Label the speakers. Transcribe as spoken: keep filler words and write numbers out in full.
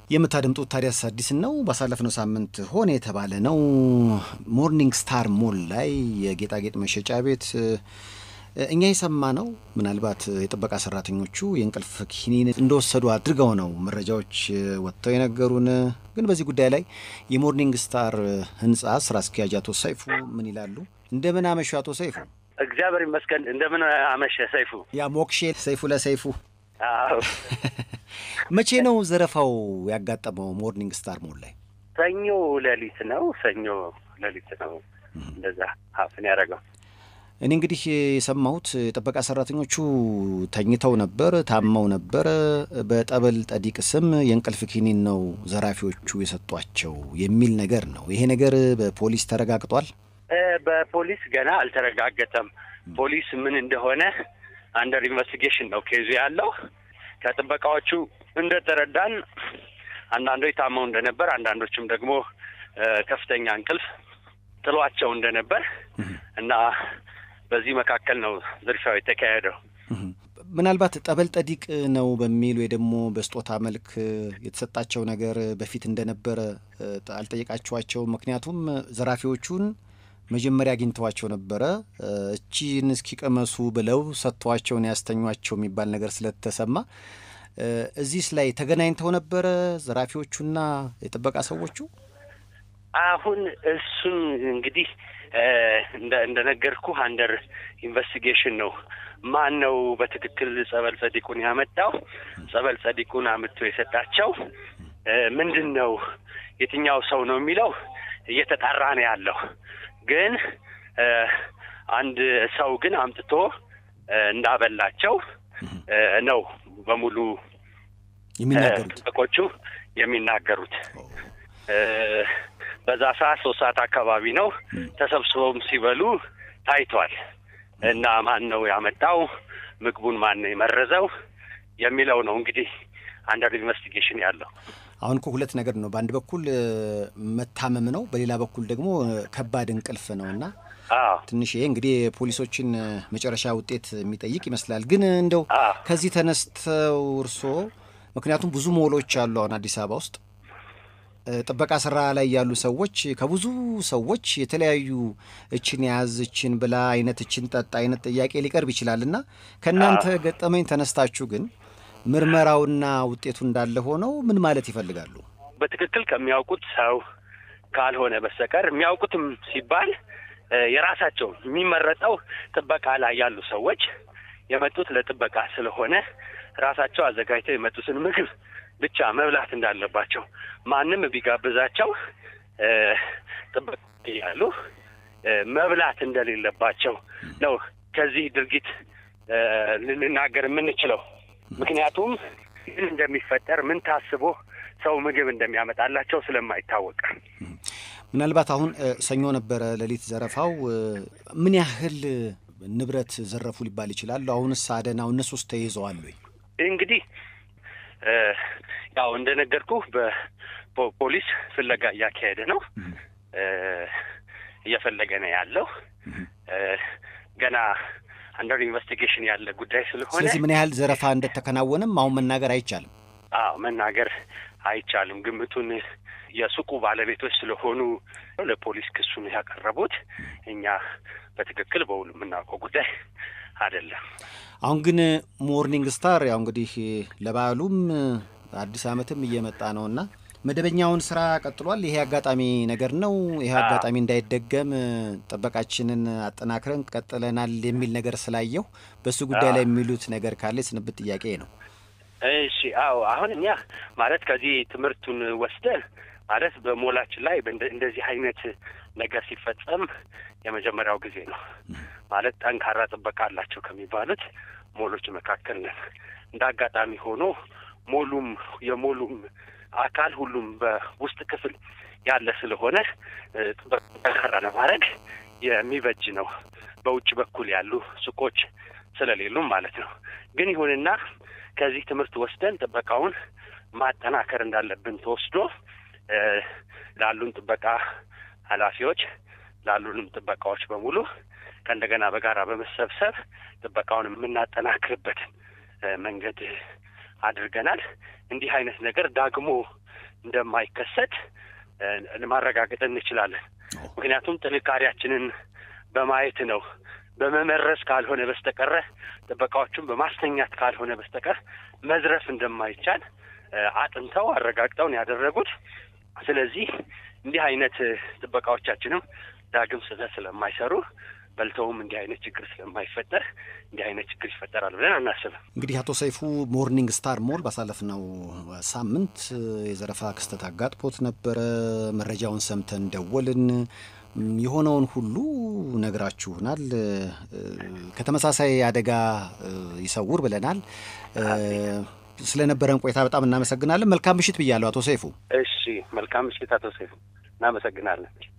Speaker 1: የምታደምጡት ታዲያስ አዲስ ነው። ባሳለፍነው ሳምንት ሆነ የተባለ ነው። ሞርኒንግ ስታር ሞል ላይ የጌጣጌጥ መሸጫ ቤት እኛ የሰማነው ምናልባት የጥበቃ ሰራተኞቹ የእንቅልፍ ኪኒን እንደወሰዱ አድርገው ነው መረጃዎች ወጥተው የነገሩን። ግን በዚህ ጉዳይ ላይ የሞርኒንግ ስታር ህንጻ ስራ አስኪያጅ አቶ ሰይፉ ምን ይላሉ? እንደምን አመሹ አቶ ሰይፉ?
Speaker 2: እግዚአብሔር ይመስገን። እንደምን አመሸ ሰይፉ?
Speaker 1: ያ ሞክሼ ሰይፉ ለሰይፉ።
Speaker 2: አዎ።
Speaker 1: መቼ ነው ዘረፋው ያጋጠመው ሞርኒንግ ስታር ሞል ላይ?
Speaker 2: ሰኞ ሌሊት ነው። ሰኞ ሌሊት ነው እንደዛ ሀፍን ያደረገው።
Speaker 1: እኔ እንግዲህ የሰማሁት ጥበቃ ሰራተኞቹ ተኝተው ነበር፣ ታመው ነበር። በጠበል ጠዲቅ ስም የእንቅልፍ ኪኒን ነው ዘራፊዎቹ የሰጧቸው የሚል ነገር ነው። ይሄ ነገር በፖሊስ ተረጋግጧል?
Speaker 2: በፖሊስ ገና አልተረጋገጠም። ፖሊስ ምን እንደሆነ አንደር ኢንቨስቲጌሽን ነው ኬዙ ያለው። ከጥበቃዎቹ እንደተረዳን አንዳንዶች ታመው እንደነበር፣ አንዳንዶችም ደግሞ ከፍተኛ እንቅልፍ ጥሏቸው እንደነበር እና በዚህ መካከል ነው ዝርፊያው የተካሄደው።
Speaker 1: ምናልባት ጠበል ጠዲቅ ነው በሚል ወይ ደግሞ በስጦታ መልክ የተሰጣቸው ነገር በፊት እንደነበረ አልጠየቃቸዋቸው? ምክንያቱም ዘራፊዎቹን መጀመሪያ አግኝተዋቸው ነበረ። እቺን እስኪቀመሱ ብለው ሰጥቷቸው ነው ያስተኛቸው የሚባል ነገር ስለተሰማ እዚህስ ላይ ተገናኝተው ነበረ ዘራፊዎቹና የጥበቃ ሰዎቹ?
Speaker 2: አሁን እሱን እንግዲህ እንደ እንደነገርኩ አንደር ኢንቨስቲጌሽን ነው። ማን ነው በትክክል ጸበል ጸዲቁን ያመጣው? ጸበል ጸዲቁን አምጥቶ የሰጣቸው ምንድን ነው? የትኛው ሰው ነው የሚለው እየተጣራ ነው ያለው። ግን አንድ ሰው ግን አምጥቶ እንዳበላቸው ነው በሙሉ
Speaker 1: የሚናገሩት
Speaker 2: ጥበቆቹ የሚናገሩት። በዛ ሰዓት ሶስት ሰዓት አካባቢ ነው ተሰብስበውም ሲበሉ ታይቷል። እና ማን ነው ያመጣው፣ ምግቡን ማን ነው የመረዘው የሚለው ነው እንግዲህ አንደር ኢንቨስቲጌሽን ያለው።
Speaker 1: አሁን እኮ ሁለት ነገር ነው። በአንድ በኩል መታመም ነው፣ በሌላ በኩል ደግሞ ከባድ እንቅልፍ ነውና ትንሽ ይሄ እንግዲህ ፖሊሶችን መጨረሻ ውጤት የሚጠይቅ ይመስላል። ግን እንደው ከዚህ ተነስተው እርሶ ምክንያቱም ብዙ ሞሎች አሉ አሁን አዲስ አበባ ውስጥ ጥበቃ ስራ ላይ ያሉ ሰዎች ከብዙ ሰዎች የተለያዩ እችን ያዝ እችን ብላ አይነት እችን ጠጣ አይነት ጥያቄ ሊቀርብ ይችላልና ከናንተ ገጠመኝ ተነስታችሁ ግን ምርመራውና ውጤቱ እንዳለ ሆነው ምን ማለት ይፈልጋሉ?
Speaker 2: በትክክል ከሚያውቁት ሰው ካልሆነ በስተቀር የሚያውቁትም ሲባል የራሳቸው የሚመረጠው ጥበቃ ላይ ያሉ ሰዎች የመጡት ለጥበቃ ስለሆነ ራሳቸው አዘጋጅተው የመጡትን ምግብ ብቻ መብላት እንዳለባቸው ማንም ቢጋብዛቸው ጥበቃ ያሉ መብላት እንደሌለባቸው ነው ከዚህ ድርጊት ልንናገር የምንችለው። ምክንያቱም ምን እንደሚፈጠር ምን ታስቦ ሰው ምግብ እንደሚያመጣላቸው ስለማይታወቅ።
Speaker 1: ምናልባት አሁን ሰኞ ነበረ ሌሊት ዘረፋው። ምን ያህል ንብረት ዘረፉ ሊባል ይችላል? አሁንስ አደናው እነሱስ ተይዘዋል ወይ?
Speaker 2: እንግዲህ ያው እንደነገርኩህ በፖሊስ ፍለጋ እያካሄደ ነው፣ እየፈለገ ነው ያለው። ገና አንደር ኢንቨስቲጌሽን ያለ ጉዳይ ስለሆነ
Speaker 1: ስለዚህ ምን ያህል ዘረፋ እንደተከናወነም አሁን መናገር አይቻልም።
Speaker 2: አዎ መናገር አይቻልም። ግምቱን የሱቁ ባለቤቶች ስለሆኑ ለፖሊስ ክሱን ያቀረቡት። እኛ በትክክል በሁሉ የምናውቀው ጉዳይ አይደለም።
Speaker 1: አሁን ግን ሞርኒንግ ስታር ያው እንግዲህ ለበዓሉም አዲስ ዓመትም እየመጣ ነውና መደበኛውን ስራ ቀጥሏል። ይሄ አጋጣሚ ነገር ነው። ይሄ አጋጣሚ እንዳይደገም ጥበቃችንን አጠናክረን ቀጥለናል የሚል ነገር ስላየው በሱ ጉዳይ ላይ የሚሉት ነገር ካለ ስንብት ጥያቄ ነው።
Speaker 2: እሺ አዎ አሁን እኛ ማለት ከዚህ ትምህርቱን ወስደን ማለት በሞላችን ላይ እንደዚህ አይነት ነገር ሲፈጸም የመጀመሪያው ጊዜ ነው። ማለት ጠንካራ ጥበቃ አላቸው ከሚባሉት ሞሎች መካከል ነን። እንዳጋጣሚ ሆኖ ሞሉም የሞሉም አካል ሁሉም በውስጥ ክፍል ያለ ስለሆነ ጠንካራ ለማድረግ የሚበጅ ነው። በውጭ በኩል ያሉ ሱቆች ስለሌሉም ማለት ነው። ግን ይሁንና ከዚህ ትምህርት ወስደን ጥበቃውን ማጠናከር እንዳለብን ተወስዶ ላሉን ጥበቃ ኃላፊዎች ላሉንም ጥበቃዎች በሙሉ ከእንደገና በጋራ በመሰብሰብ ጥበቃውን የምናጠናክርበት መንገድ አድርገናል። እንዲህ አይነት ነገር ዳግሞ እንደማይከሰት ለማረጋገጥ እንችላለን። ምክንያቱም ጥንካሬያችንን በማየት ነው። በመመረስ ካልሆነ በስተቀር ጥበቃዎቹን በማስተኛት ካልሆነ በስተቀር መዝረፍ እንደማይቻል አጥንተው አረጋግጠው ነው ያደረጉት። ስለዚህ እንዲህ አይነት ጥበቃዎቻችንም ዳግም ስህተት ስለማይሰሩ በልተውም እንዲህ አይነት ችግር ስለማይፈጠር እንዲህ አይነት ችግር ይፈጠራል ብለን አናስብም።
Speaker 1: እንግዲህ አቶ ሰይፉ ሞርኒንግ ስታር ሞል ባሳለፍነው ሳምንት የዘረፋ ክስተት አጋጥሞት ነበረ። መረጃውን ሰምተን ደወልን። የሆነውን ሁሉ ነግራችሁናል። ከተመሳሳይ አደጋ ይሰውር ብለናል። ስለነበረን ቆይታ በጣም እናመሰግናለን። መልካም ምሽት ብያለሁ አቶ ሰይፉ።
Speaker 2: እሺ መልካም ምሽት አቶ ሰይፉ። እናመሰግናለን።